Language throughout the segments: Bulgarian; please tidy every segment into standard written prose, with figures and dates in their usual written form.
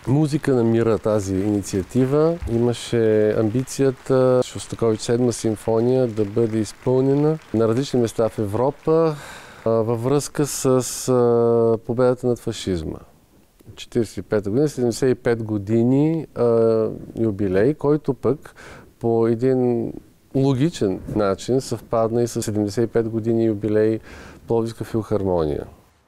музика на мира тази инициатива. Имаше амбицията Шостакович 7-ма симфония да бъде изпълнена на различни места в Европа във връзка с победата над фашизма. 45-та година, 75 години юбилей, който пък по един логичен начин съвпадна и с 75 години юбилей Пловдивска филхармония.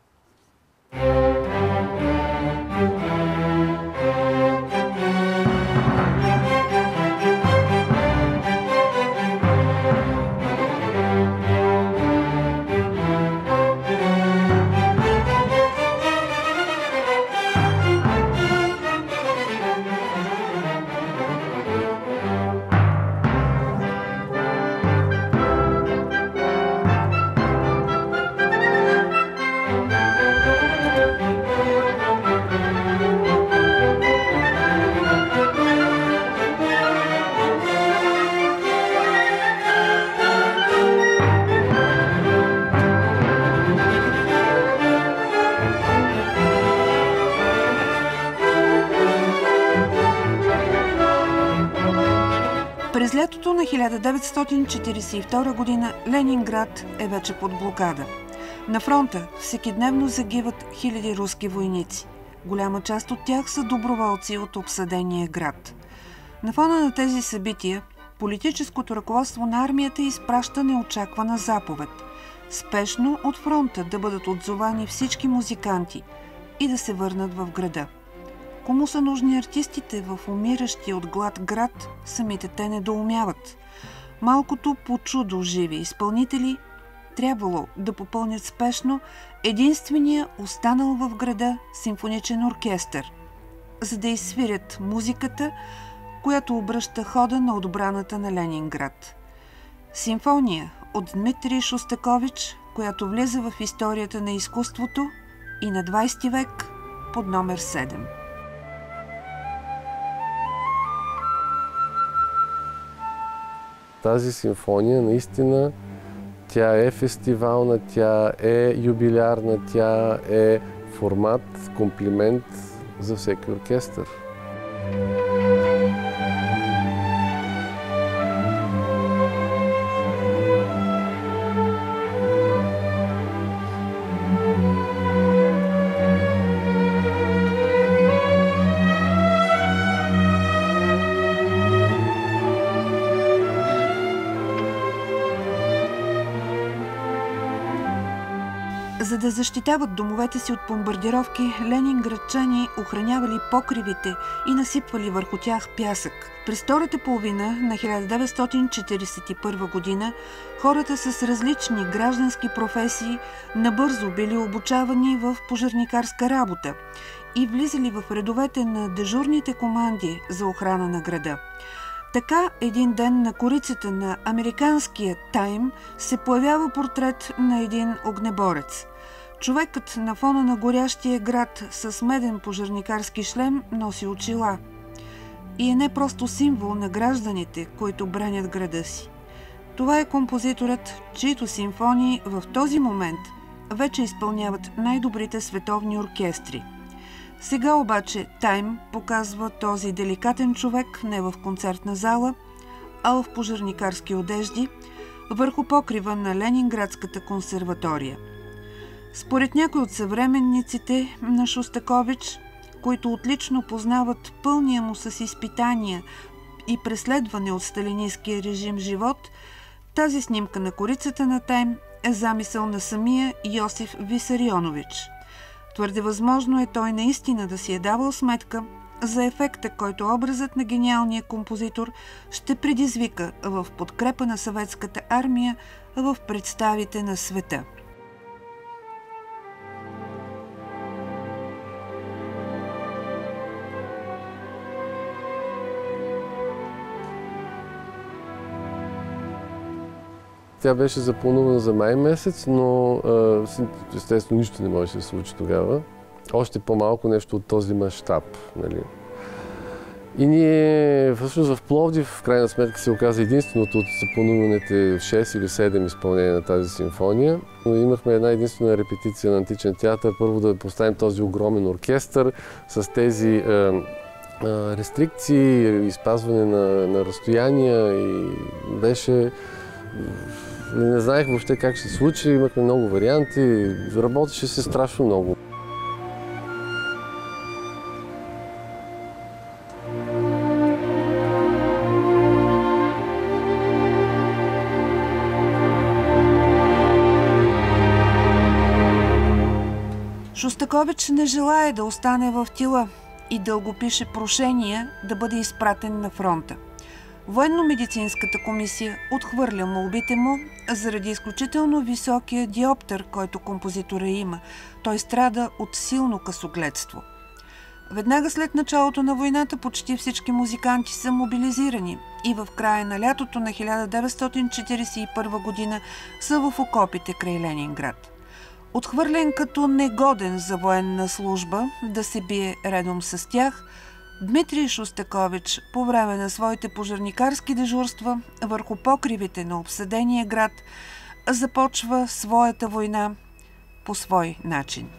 През лятото на 1942 година Ленинград е вече под блокада. На фронта всекидневно загиват хиляди руски войници. Голяма част от тях са доброволци от обсадения град. На фона на тези събития, политическото ръководство на армията изпраща неочаквана заповед – спешно от фронта да бъдат отзовани всички музиканти и да се върнат в града. Кому са нужни артистите в умиращия от глад град, самите те недоумяват. Малкото по чудо живи изпълнители трябвало да попълнят спешно единствения останал в града симфоничен оркестър, за да изсвирят музиката, която обръща хода на отбраната на Ленинград. Симфония от Дмитрий Шостакович, която влиза в историята на изкуството и на 20 век под номер 7. Тази симфония наистина тя е фестивална, тя е юбилярна, тя е формат, комплимент за всеки оркестър. За да защитават домовете си от бомбардировки, ленинградчани охранявали покривите и насипвали върху тях пясък. През втората половина на 1941 година хората с различни граждански професии набързо били обучавани в пожарникарска работа и влизали в редовете на дежурните команди за охрана на града. Така един ден на корицата на американския Тайм се появява портрет на един огнеборец. Човекът на фона на горящия град с меден пожарникарски шлем носи очила и е не просто символ на гражданите, които бранят града си. Това е композиторът, чието симфонии в този момент вече изпълняват най-добрите световни оркестри. Сега обаче Тайм показва този деликатен човек не в концертна зала, а в пожарникарски одежди върху покрива на Ленинградската консерватория. Според някои от съвременниците на Шостакович, които отлично познават пълния му с изпитания и преследване от сталинистския режим живот, тази снимка на корицата на Тайм е замисъл на самия Йосиф Висарионович. Твърде възможно е той наистина да си е давал сметка за ефекта, който образът на гениалния композитор ще предизвика в подкрепа на съветската армия в представите на света. Тя беше запланувана за май месец, но естествено нищо не може да се случи тогава. Още по-малко нещо от този мащаб. Нали? И ние всъщност в Пловдив в крайна сметка се оказа единственото от заплануваните 6 или 7 изпълнения на тази симфония. Но имахме една единствена репетиция на Античен театър. Първо да поставим този огромен оркестър с тези рестрикции, изпазване на разстояния и беше... Не знаех въобще как ще се случи, имахме много варианти, работеше се страшно много. Шостакович не желае да остане в тила и дълго пише прошения да бъде изпратен на фронта. Военно-медицинската комисия отхвърля молбите му заради изключително високия диоптър, който композитора има. Той страда от силно късогледство. Веднага след началото на войната почти всички музиканти са мобилизирани и в края на лятото на 1941 година са в окопите край Ленинград. Отхвърлен като негоден за военна служба да се бие редом с тях, Дмитрий Шостакович по време на своите пожарникарски дежурства върху покривите на обсадения град започва своята война по свой начин.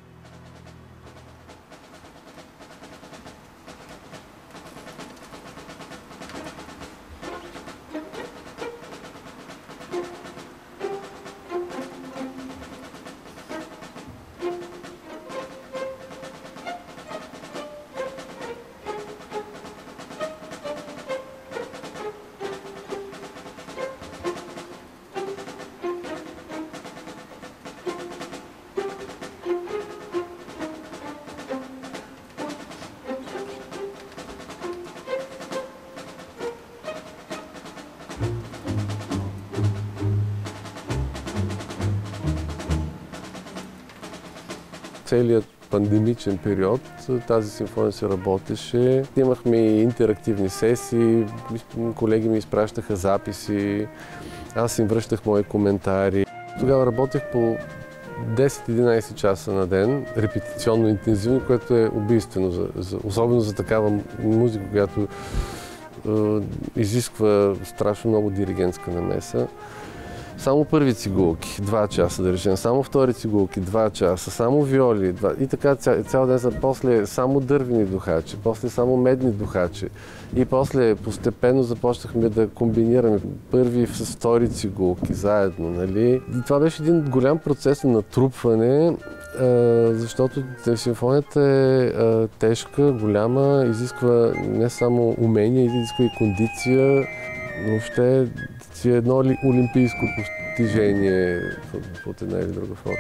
Целият пандемичен период тази симфония се работеше. Имахме и интерактивни сесии, колеги ми изпращаха записи, аз им връщах мои коментари. Тогава работех по 10-11 часа на ден, репетиционно интензивно, което е убийствено, особено за такава музика, която изисква страшно много диригентска намеса. Само първи цигулки, 2 часа да речем, само втори цигулки, 2 часа, само виоли, и така цял ден са, после само дървени духачи, после само медни духачи. И после постепенно започнахме да комбинираме първи с втори цигулки заедно, нали? И това беше един голям процес на натрупване, защото симфонията е тежка, голяма, изисква не само умение, изисква и кондиция. Въобще си едно олимпийско постижение под една или друга форма.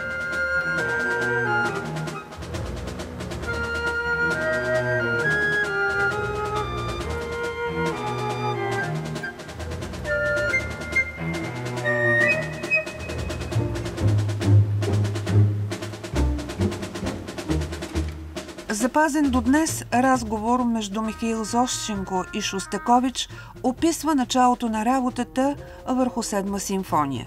Запазен до днес разговор между Михаил Зощенко и Шостакович описва началото на работата върху 7-ма симфония.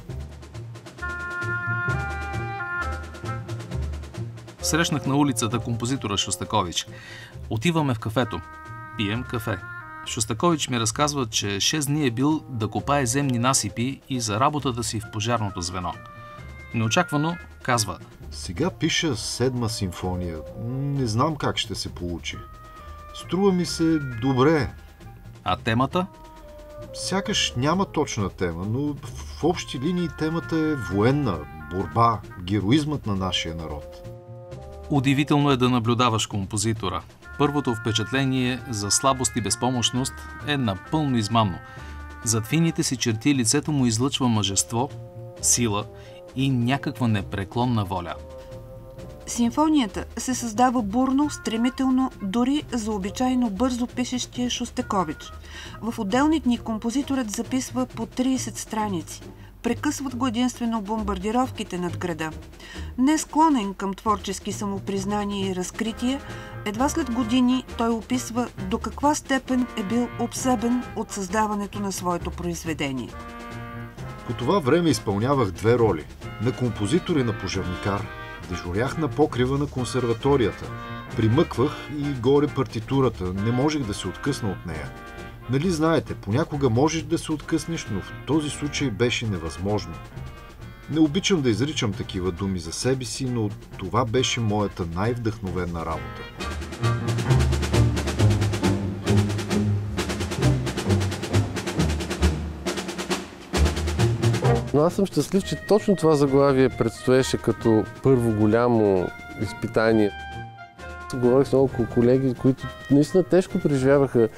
Срещнах на улицата композитора Шостакович. Отиваме в кафето. Пием кафе. Шостакович ми разказва, че 6 дни е бил да копае земни насипи и за работата си в пожарното звено. Неочаквано казва: сега пиша 7-ма симфония. Не знам как ще се получи. Струва ми се добре. А темата? Сякаш няма точна тема, но в общи линии темата е военна, борба, героизмът на нашия народ. Удивително е да наблюдаваш композитора. Първото впечатление за слабост и безпомощност е напълно измамно. Зад фините си черти лицето му излъчва мъжество, сила и някаква непреклонна воля. Симфонията се създава бурно, стремително, дори за обичайно бързо пишещия Шостакович. В отделни дни композиторът записва по 30 страници. Прекъсват го единствено бомбардировките над града. Не склонен към творчески самопризнания и разкрития, едва след години той описва до каква степен е бил обсебен от създаването на своето произведение. По това време изпълнявах 2 роли – на композитор и на пожарникар. Дежурях на покрива на консерваторията. Примъквах и горе партитурата. Не можех да се откъсна от нея. Нали знаете, понякога можеш да се откъснеш, но в този случай беше невъзможно. Не обичам да изричам такива думи за себе си, но това беше моята най-вдъхновена работа. Но аз съм щастлив, че точно това заглавие предстоеше като първо голямо изпитание. Говорих с много колеги, които наистина тежко преживяваха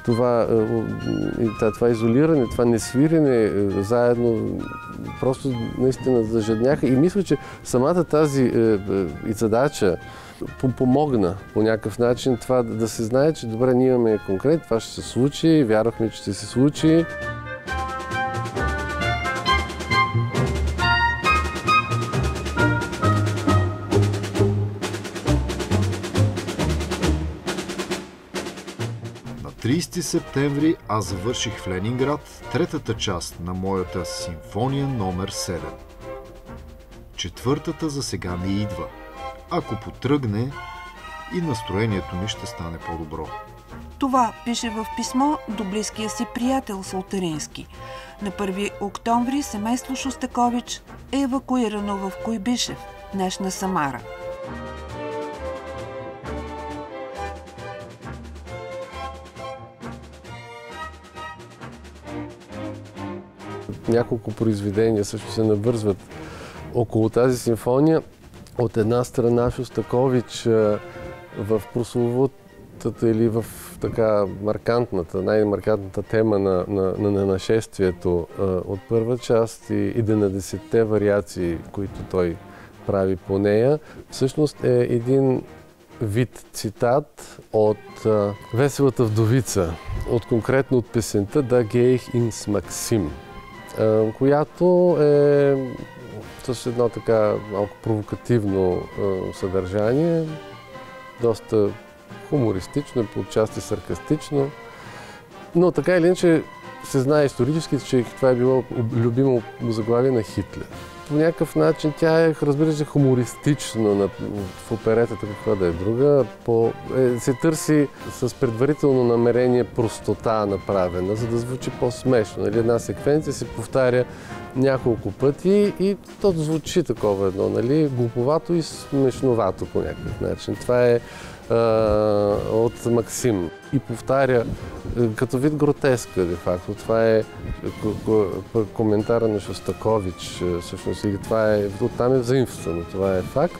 това изолиране, това несвирене заедно, просто наистина зажадняха. И мисля, че самата тази задача помогна по някакъв начин това да се знае, че добре, ние имаме конкрет, това ще се случи, вярвахме, че ще се случи. На 30 септември аз завърших в Ленинград третата част на моята симфония номер 7. Четвъртата за сега не идва. Ако потръгне, и настроението ми ще стане по-добро. Това пише в писмо до близкия си приятел Солтарински. На 1 октомври семейство Шостакович е евакуирано в Куйбишев, днешна Самара. Няколко произведения също се навързват около тази симфония. От една страна Шостакович в прословутата или в така маркантната, най-маркантната тема на нашествието от първа част и 11-те вариации, които той прави по нея, всъщност е един вид цитат от Веселата вдовица, конкретно от песента „Да геих инс Максим“, която е с едно така малко провокативно съдържание, доста хумористично и по отчасти саркастично. Но така или иначе се знае исторически, че това е било любимо заглавие на Хитлер. По някакъв начин тя е, разбира се, хумористична в оперетата, каква да е друга. Се търси с предварително намерение простота направена, за да звучи по-смешно. Една секвенция се повтаря няколко пъти и то звучи такова едно, глуповато и смешновато по някакъв начин. Това е от Максим и повтаря като вид гротеска, де факто. Това е коментара на Шостакович, всъщност, или това е, оттам е заимствано, това е факт.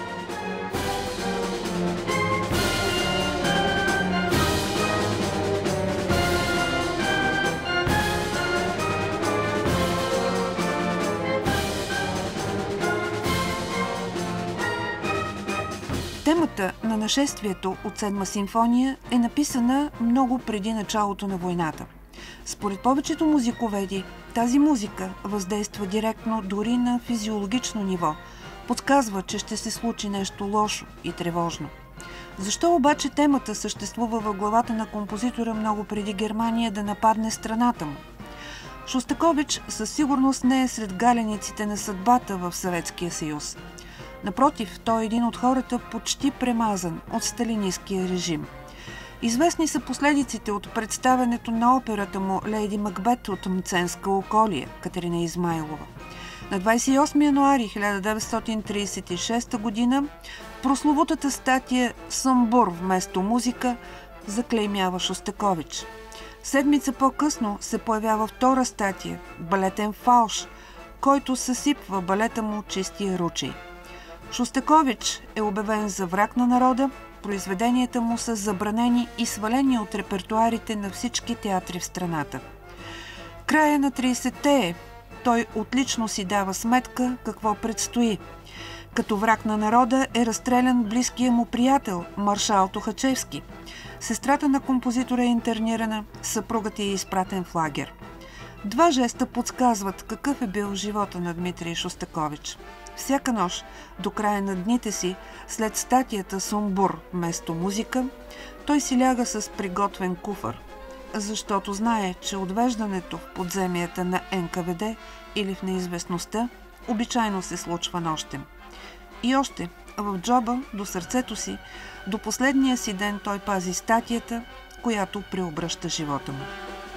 Темата на нашествието от Седма симфония е написана много преди началото на войната. Според повечето музиковеди, тази музика въздейства директно дори на физиологично ниво. Подсказва, че ще се случи нещо лошо и тревожно. Защо обаче темата съществува в главата на композитора много преди Германия да нападне страната му? Шостакович със сигурност не е сред галениците на съдбата в Съветския съюз. Напротив, той е един от хората почти премазан от сталинисткия режим. Известни са последиците от представянето на операта му «Лейди Макбет» от Мценска Околия, Катерина Измайлова. На 28 януари 1936 г. прословутата статия «Самбур вместо музика» заклеймява Шостакович. Седмица по-късно се появява втора статия «Балетен фалш», който съсипва балета му чистия ручей. Шостакович е обявен за враг на народа, произведенията му са забранени и свалени от репертуарите на всички театри в страната. Края на 30-те той отлично си дава сметка какво предстои. Като враг на народа е разстрелян близкия му приятел маршал Тухачевски. Сестрата на композитора е интернирана, съпругът е изпратен в лагер. Два жеста подсказват какъв е бил живота на Дмитрий Шостакович. Всяка нощ, до края на дните си, след статията «Сумбур» вместо музика, той си ляга с приготвен куфар, защото знае, че отвеждането в подземията на НКВД или в неизвестността обичайно се случва нощем. И още, в джоба, до сърцето си, до последния си ден той пази статията, която преобръща живота му.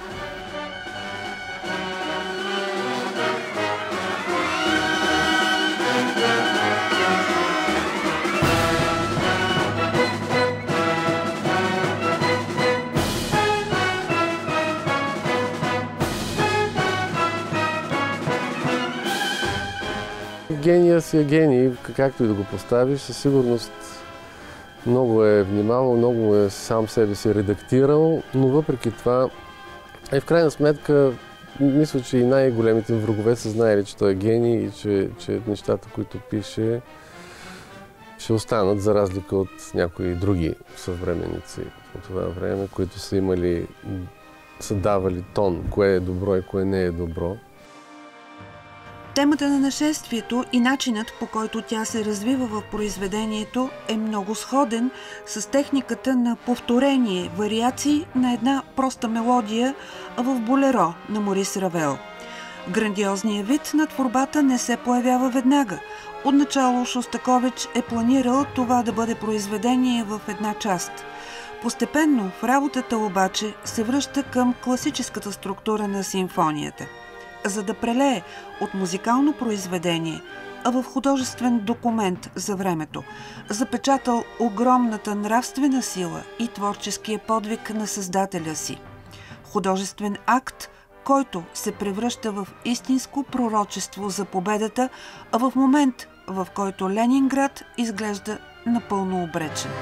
Гения си е гений, както и да го поставиш, със сигурност много е внимавал, много е сам себе си редактирал, но въпреки това, в крайна сметка, мисля, че и най-големите врагове са знаели, че той е гений и че нещата, които пише, ще останат, за разлика от някои други съвременници от това време, които са давали тон, кое е добро и кое не е добро. Темата на нашествието и начинът, по който тя се развива в произведението, е много сходен с техниката на повторение, вариации на една проста мелодия в болеро на Морис Равел. Грандиозният вид на творбата не се появява веднага. Отначало Шостакович е планирал това да бъде произведение в една част. Постепенно в работата обаче се връща към класическата структура на симфонията. За да прелее от музикално произведение, а в художествен документ за времето, запечатал огромната нравствена сила и творческия подвиг на създателя си. Художествен акт, който се превръща в истинско пророчество за победата, а в момент, в който Ленинград изглежда напълно обречен.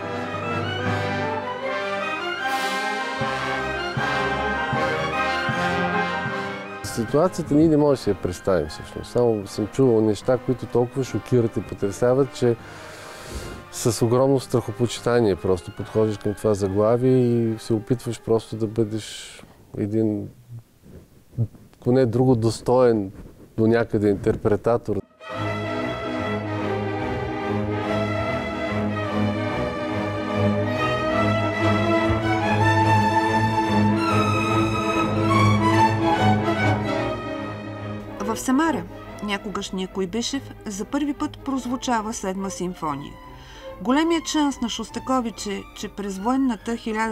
Ситуацията ние не можем да си я представим всъщност. Само съм чувал неща, които толкова шокират и потресават, че с огромно страхопочитание просто подходиш към това заглавие и се опитваш просто да бъдеш един, поне друго, достоен до някъде интерпретатор. В Самара, някогашния Куйбишев, за първи път прозвучава Седма симфония. Големият шанс на Шостакович е, че през военната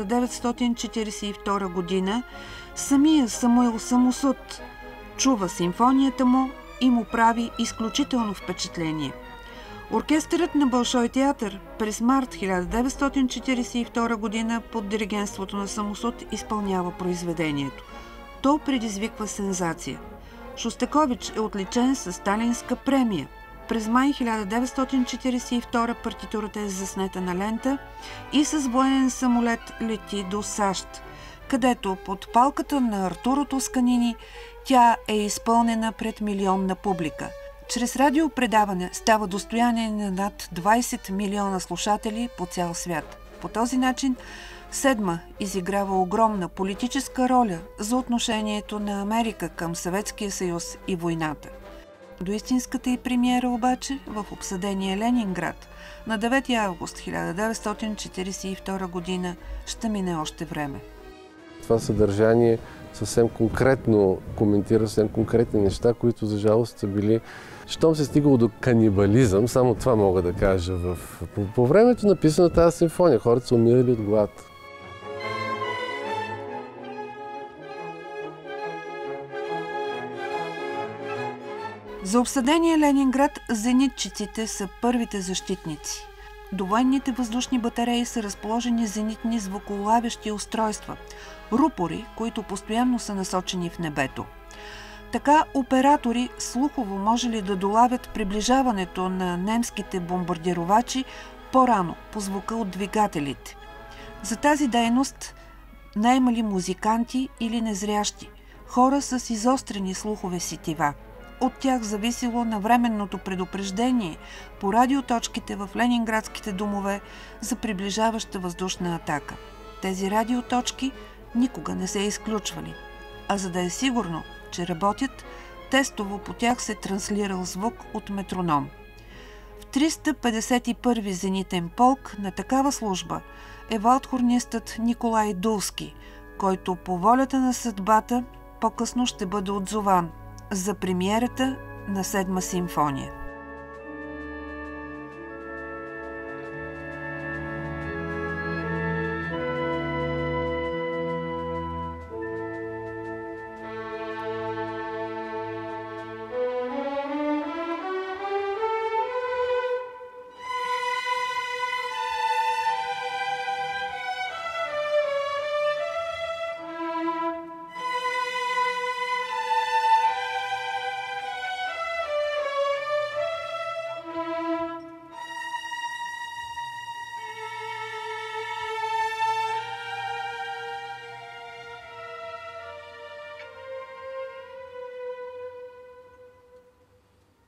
1942 година самия Самуил Самосуд чува симфонията му и му прави изключително впечатление. Оркестърът на Болшой театър през март 1942 година под диригентството на Самосуд изпълнява произведението. То предизвиква сензация. Шостакович е отличен със сталинска премия. През май 1942 партитурата е заснета на лента и с военен самолет лети до САЩ, където под палката на Артуро Тосканини тя е изпълнена пред милионна публика. Чрез радиопредаване става достояние на над 20 милиона слушатели по цял свят. По този начин Седма изиграва огромна политическа роля за отношението на Америка към Съветския съюз и войната. До истинската й премиера обаче в обсъдения Ленинград на 9 август 1942 година ще мине още време. Това съдържание съвсем конкретно коментира съвсем конкретни неща, които за жалост са били. Щом се стигало до канибализъм, само това мога да кажа. По времето написана тази симфония, хората са умирали от глад. За обсъдения Ленинград зенитчиците са първите защитници. До военните въздушни батареи са разположени зенитни звуколавящи устройства, рупори, които постоянно са насочени в небето. Така оператори слухово можели да долавят приближаването на немските бомбардировачи по-рано по звука от двигателите. За тази дейност наемали музиканти или незрящи, хора с изострени слухове сетива. От тях зависело навременното предупреждение по радиоточките в ленинградските домове за приближаваща въздушна атака. Тези радиоточки никога не се изключвали, а за да е сигурно, че работят, тестово по тях се транслирал звук от метроном. В 351 зенитен полк на такава служба е валдхорнистът Николай Дулски, който по волята на съдбата по-късно ще бъде отзован за премиерата на Седма симфония.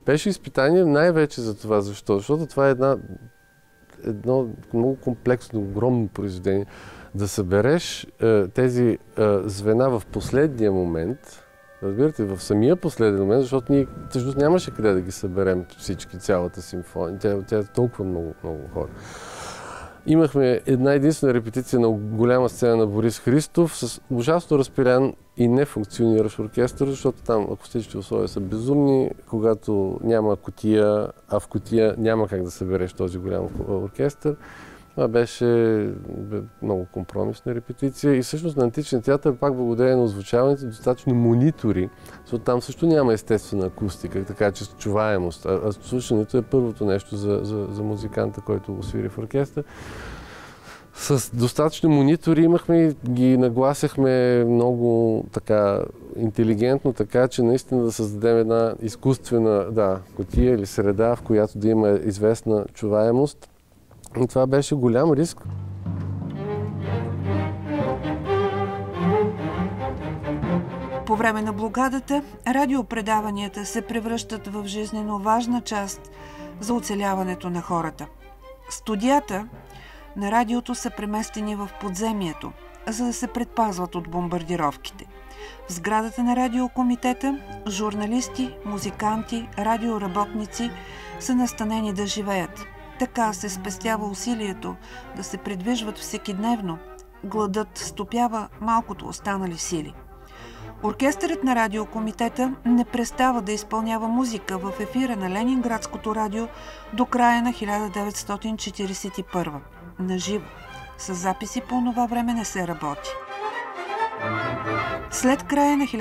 Беше изпитание най-вече за това. Защо? Защото това е едно много комплексно, огромно произведение. Да събереш тези звена в последния момент, разбирате, в самия последен момент, защото ние всъщност нямаше къде да ги съберем всички, цялата симфония. Тя е толкова много хора. Имахме една единствена репетиция на голяма сцена на Борис Христов с ужасно разпилян и не функциониращ оркестър, защото там акустичните условия са безумни, когато няма кутия, а в кутия няма как да събереш този голям оркестър. Това беше много компромисна репетиция и всъщност на Античен театър, пак благодарение на озвучаването, достатъчно монитори, защото там също няма естествена акустика, така че чуваемост. А слушането е първото нещо за музиканта, който го свири в оркестър. С достатъчно монитори имахме и ги нагласяхме много така интелигентно, така че наистина да създадем една изкуствена кутия или среда, в която да има известна чуваемост. И това беше голям риск. По време на блокадата радиопредаванията се превръщат в жизнено важна част за оцеляването на хората. Студията на радиото са преместени в подземието, за да се предпазват от бомбардировките. В сградата на радиокомитета журналисти, музиканти, радиоработници са настанени да живеят. Така се спестява усилието да се придвижват всекидневно. Гладът стопява малкото останали сили. Оркестърът на радиокомитета не престава да изпълнява музика в ефира на Ленинградското радио до края на 1941. Наживо. С записи по това време не се работи. След края на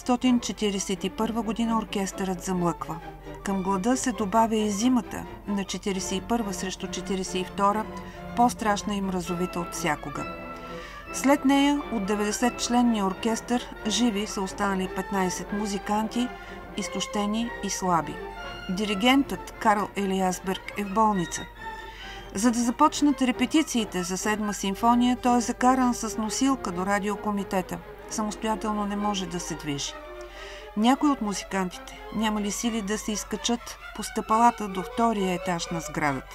1941 година оркестърът замлъква. Към глада се добавя и зимата на 41 срещу 42, по-страшна и мразовита от всякога. След нея от 90-членния оркестър живи са останали 15 музиканти, изтощени и слаби. Диригентът Карл Елиасберг е в болница. За да започнат репетициите за 7-ма симфония, той е закаран с носилка до радиокомитета. Самостоятелно не може да се движи. Някои от музикантите нямали сили да се изкачат по стъпалата до втория етаж на сградата.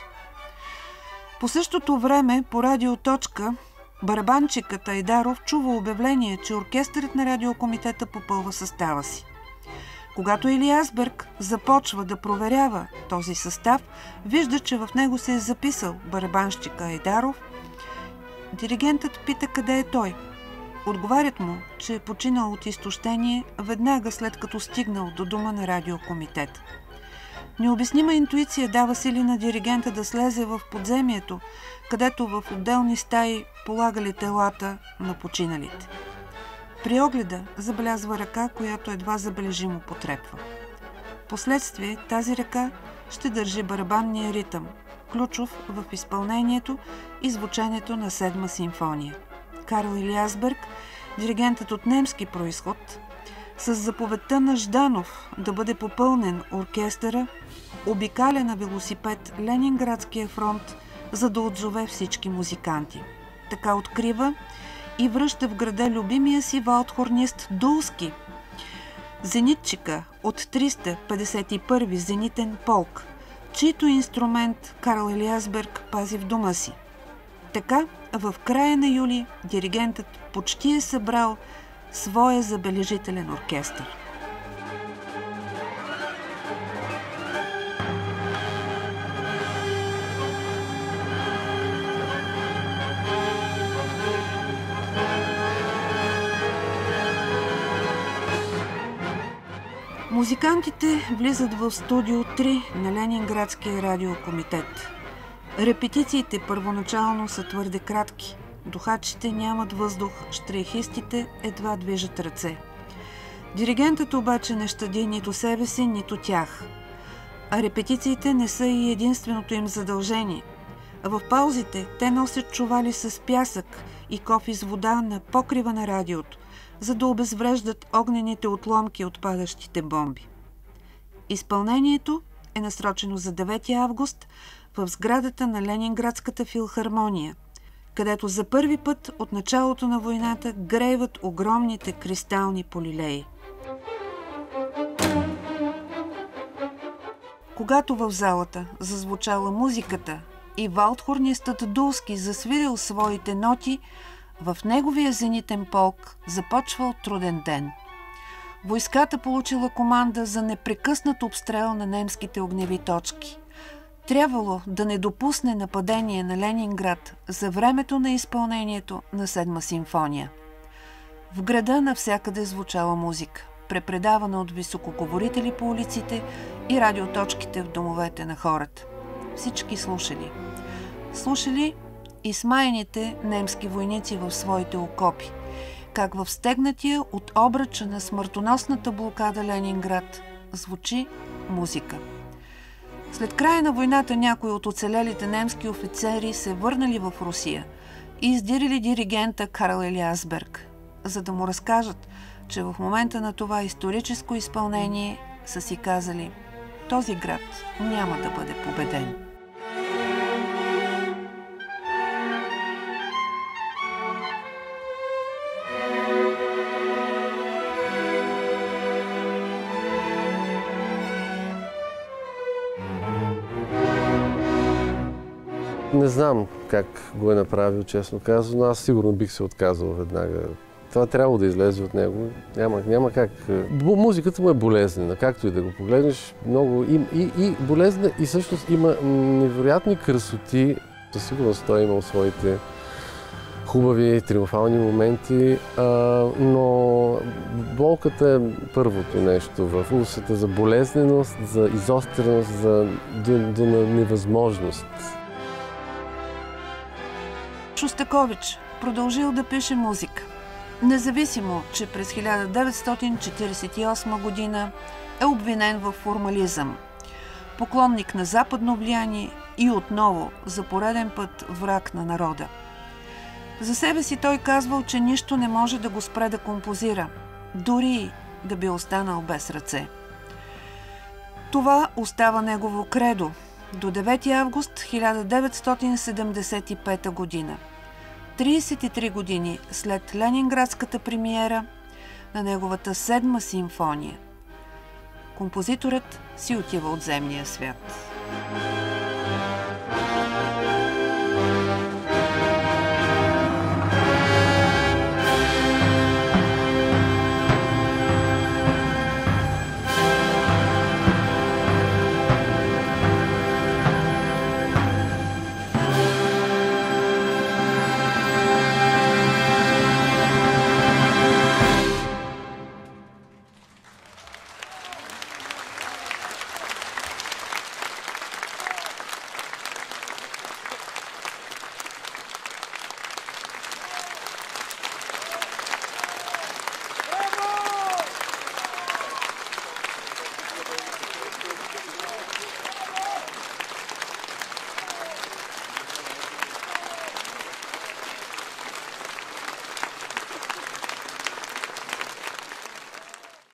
По същото време по радиоточка барабанчикът Айдаров чува обявление, че оркестърът на радиокомитета попълва състава си. Когато Елиасберг започва да проверява този състав, вижда, че в него се е записал барабанщика Айдаров. Диригентът пита къде е той. Отговарят му, че е починал от изтощение веднага след като стигнал до дома на радиокомитет. Необяснима интуиция дава сили на диригента да слезе в подземието, където в отделни стаи полагали телата на починалите. При огледа забелязва ръка, която едва забележимо потрепва. Последствие тази ръка ще държи барабанния ритъм, ключов в изпълнението и звученето на 7-ма симфония. Карл Елиасберг, диригентът от немски произход, с заповедта на Жданов да бъде попълнен оркестъра, обикаля на велосипед Ленинградския фронт, за да отзове всички музиканти. Така открива и връща в града любимия си валдхорнист Дулски, зенитчика от 351 зенитен полк, чийто инструмент Карл Елиасберг пази в дома си. Така, в края на юли, диригентът почти е събрал своя забележителен оркестър. Музикантите влизат в студио 3 на Ленинградския радиокомитет. Репетициите първоначално са твърде кратки. Духачите нямат въздух, щрейхистите едва движат ръце. Диригентът обаче не щади нито себе си, нито тях. А репетициите не са и единственото им задължение. В паузите те носят чували с пясък и кофи с вода на покрива на радиото, за да обезвреждат огнените отломки от падащите бомби. Изпълнението е насрочено за 9 август в сградата на Ленинградската филхармония, където за първи път от началото на войната грейват огромните кристални полилеи. Когато в залата зазвучала музиката и валдхорнистът Дулски засвирил своите ноти, в неговия зенитен полк започвал труден ден. Войската получила команда за непрекъснат обстрел на немските огневи точки. Трябвало да не допусне нападение на Ленинград за времето на изпълнението на 7-ма симфония. В града навсякъде звучала музика, препредавана от високоговорители по улиците и радиоточките в домовете на хората. Всички слушали. Слушали и смаяните немски войници в своите окопи, как в стегнатия от обръча на смъртоносната блокада Ленинград звучи музика. След края на войната някои от оцелелите немски офицери се върнали в Русия и издирили диригента Карл Елиасберг, за да му разкажат, че в момента на това историческо изпълнение са си казали: този град няма да бъде победен. Не знам как го е направил, честно казано, но аз сигурно бих се отказал веднага. Това трябва да излезе от него. Няма как. Музиката му е болезнена, както и да го погледнеш. Много и болезнена, и всъщност има невероятни красоти. Със сигурност той е имал своите хубави, триумфални моменти, но болката е първото нещо в улицата за болезненост, за изостреност, до невъзможност. Шостакович продължил да пише музика. Независимо, че през 1948 година е обвинен в формализъм, поклонник на западно влияние и отново за пореден път враг на народа. За себе си той казвал, че нищо не може да го спре да композира, дори да би останал без ръце. Това остава негово кредо до 9 август 1975 година. 33 години след ленинградската премиера на неговата 7-ма симфония. Композиторът си отива от земния свят.